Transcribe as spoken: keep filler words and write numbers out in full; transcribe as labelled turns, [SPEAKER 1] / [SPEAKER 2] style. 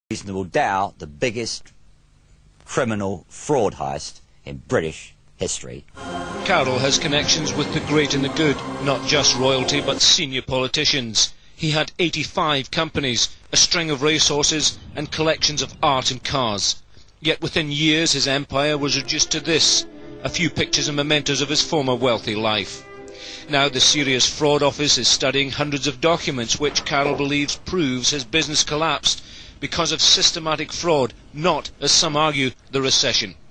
[SPEAKER 1] reasonable doubt the biggest criminal fraud heist in British history.
[SPEAKER 2] Carroll has connections with the great and the good, not just royalty but senior politicians. He had eighty-five companies, a string of racehorses and collections of art and cars. Yet within years his empire was reduced to this, a few pictures and mementos of his former wealthy life. Now the Serious Fraud Office is studying hundreds of documents which Carroll believes proves his business collapsed because of systematic fraud, not, as some argue, the recession.